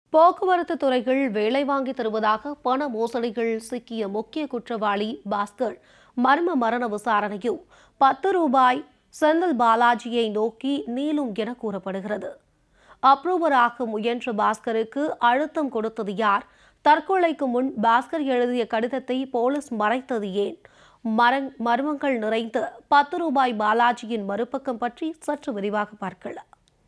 போக்குவரத்து துறையில் வேலை வாங்கி தருவதாக பண மோசடிகள் சிக்கிய முக்கிய குற்றவாளி பாஸ்கர் மரண விசாரணையும் 10 ரூபாய் செந்தில் பாலாஜியை நோக்கி நீளும் என கூறப்படுகிறது. அப்ரூவராக முயன்ற பாஸ்கருக்கு அழுத்தம் கொடுத்தது யார்? தற்கொலைக்கு முன் பாஸ்கர் எழுதிய கடிதத்தை போலீஸ் மறைத்தது ஏன்? மர்மங்கள் நிறைந்த 10 ரூபாய் பாலாஜியின் மறுபக்கம் பற்றி சற்று விரிவாக பார்க்கலாம்.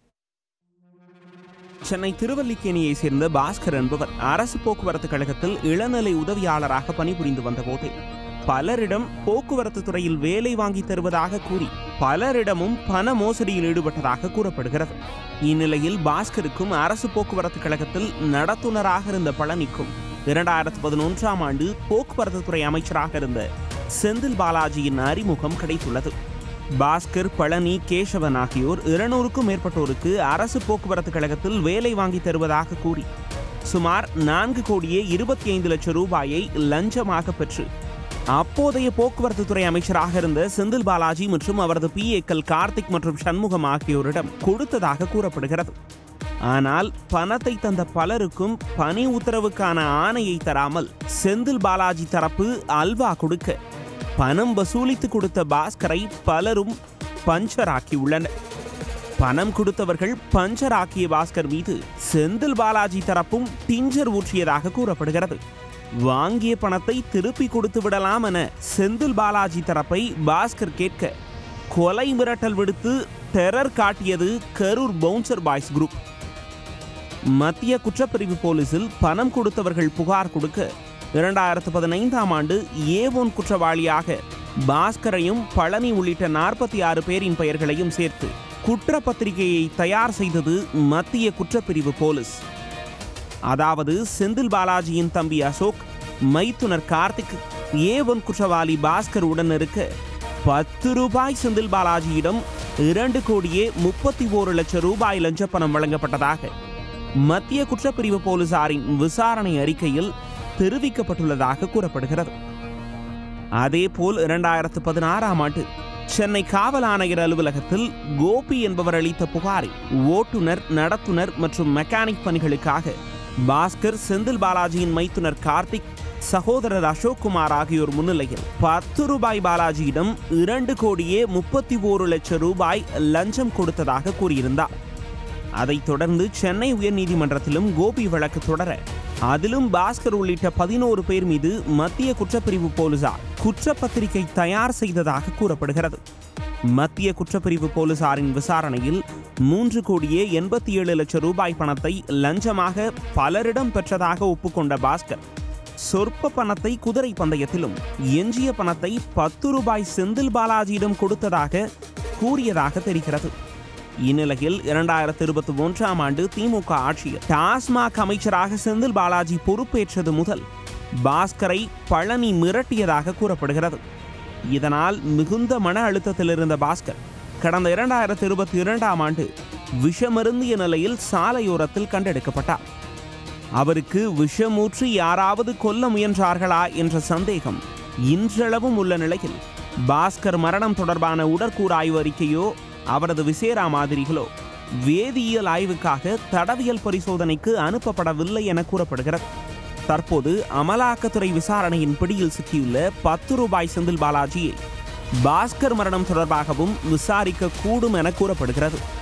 சென்னை திருவல்லிக்கேணியை சேர்ந்த பாஸ்கர் என்பவர் அரசு போக்குவரத்து கழகத்தில் இளநிலை உதவியாளராக பணிபுரிந்து வந்தபோது பலரிடம் போக்குவரத்து துறையில் வேலை வாங்கி தருவதாக கூறி பலரிடமும் பண மோசடியில் ஈடுபட்டதாக கூறப்படுகிறது. இந்நிலையில் பாஸ்கருக்கும் அரசு போக்குவரத்து கழகத்தில் நடத்துனராக இருந்த பழனிக்கும் 2011ஆம் ஆண்டு போக்குவரத்து துறை அமைச்சராக இருந்த செந்தில் பாலாஜியின் அறிமுகம் கிடைத்துள்ளது. பாஸ்கர், பழனி, கேசவன் ஆகியோர் 200க்கும் மேற்பட்டோருக்கு அரசு போக்குவரத்து கழகத்தில் வேலை வாங்கி தருவதாக கூறி சுமார் 4,25 லட்சம் ரூபாயை லஞ்சமாக பெற்று அப்போதைய போக்குவரத்து துறை அமைச்சராக இருந்த செந்தில் பாலாஜி மற்றும் அவரது PAக்கள் கார்த்திக் மற்றும் சண்முகம் ஆகியோரிடம் கொடுத்ததாக கூறப்படுகிறது. ஆனால் பணத்தை தந்த பலருக்கும் பணி உத்தரவுக்கான ஆணையை தராமல் செந்தில் பாலாஜி தரப்பு அல்வா கொடுக்க பணம் வசூலித்து கொடுத்த பாஸ்கரை பலரும் பஞ்சராக்கியுள்ளனர். பணம் கொடுத்தவர்கள் பஞ்சராக்கிய பாஸ்கர் மீது செந்தில் பாலாஜி தரப்பும் டிஞ்சர் ஊற்றியதாக கூறப்படுகிறது. வாங்கிய பணத்தை திருப்பி கொடுத்து விடலாம் என செந்தில் பாலாஜி தரப்பை பாஸ்கர் கேட்க கொலை மிரட்டல் விடுத்து டெரர் காட்டியது கரூர் பவுன்சர் பாய்ஸ் குரூப். மத்திய குற்றப்பிரிவு போலீசில் பணம் கொடுத்தவர்கள் புகார் கொடுக்க 2015ஆம் ஆண்டு A1 குற்றவாளியாக பாஸ்கரையும் பழனி உள்ளிட்ட 46 பேரின் பெயர்களையும் சேர்த்து குற்றப்பத்திரிகையை தயார் செய்தது மத்திய குற்றப்பிரிவு போலீஸ். அதாவது செந்தில் பாலாஜியின் தம்பி அசோக், மைத்துனர் கார்த்திக், A1 குற்றவாளி பாஸ்கர் உடன் இருக்க 10 ரூபாய் செந்தில் பாலாஜியிடம் 2,31 லட்சம் ரூபாய் லஞ்ச பணம் வழங்கப்பட்டதாக மத்திய குற்றப்பிரிவு போலீசாரின் விசாரணை அறிக்கையில் தெரிவிக்கப்பட்டுள்ளதாக கூறப்படுகிறது. அதேபோல் 2016ஆம் ஆண்டு சென்னை காவல் ஆணையர் அலுவலகத்தில் கோபி என்பவர் அளித்த புகாரில் ஓட்டுநர், நடத்துனர் மற்றும் மெக்கானிக் பணிகளுக்காக பாஸ்கர், செந்தில் பாலாஜியின் மைத்துனர் கார்த்திக், சகோதரர் அசோக் குமார் ஆகியோர் முன்னிலையில் 10 ரூபாய் பாலாஜியிடம் 2,31 லட்சம் ரூபாய் லஞ்சம் கொடுத்ததாக கூறியிருந்தார். அதைத் தொடர்ந்து சென்னை உயர்நீதிமன்றத்திலும் கோபி வழக்கு தொடர அதிலும் பாஸ்கர் உள்ளிட்ட 11 பேர் மீது மத்திய குற்றப்பிரிவு போலீசார் குற்றப்பத்திரிகை தயார் செய்ததாக கூறப்படுகிறது. மத்திய குற்றப்பிரிவு போலீசாரின் விசாரணையில் 3,87 லட்சம் ரூபாய் பணத்தை லஞ்சமாக பலரிடம் பெற்றதாக ஒப்புக்கொண்ட பாஸ்கர் சொற்ப பணத்தை குதிரை பந்தயத்திலும் எஞ்சிய பணத்தை 10 ரூபாய் செந்தில் பாலாஜியிடம் கொடுத்ததாக கூறியதாக தெரிகிறது. இந்நிலையில் 2021ஆம் ஆண்டு திமுக ஆட்சியில் டாஸ்மாக் அமைச்சராக செந்தில் பாலாஜி பொறுப்பேற்றது முதல் பாஸ்கரை பழனி மிரட்டியதாக கூறப்படுகிறது. இதனால் மிகுந்த மன அழுத்தத்தில் இருந்த பாஸ்கர் கடந்த 2022ஆம் ஆண்டு விஷமருந்திய நிலையில் சாலையோரத்தில் கண்டெடுக்கப்பட்டார். அவருக்கு விஷமூற்றி யாராவது கொல்ல முயன்றார்களா என்ற சந்தேகம் இன்றளவும் உள்ள நிலையில் பாஸ்கர் மரணம் தொடர்பான உடற்கூறு ஆய்வு அறிக்கையோ அவரது விசேரா மாதிரிகளோ வேதியியல் ஆய்வுக்காக தடவியல் பரிசோதனைக்கு அனுப்பப்படவில்லை என கூறப்படுகிறது. தற்போது அமலாக்கத்துறை விசாரணையின் பிடியில் சிக்கியுள்ள 10 ரூபாய் செந்தில் பாலாஜியை பாஸ்கர் மரணம் தொடர்பாகவும் விசாரிக்க கூடும் என கூறப்படுகிறது.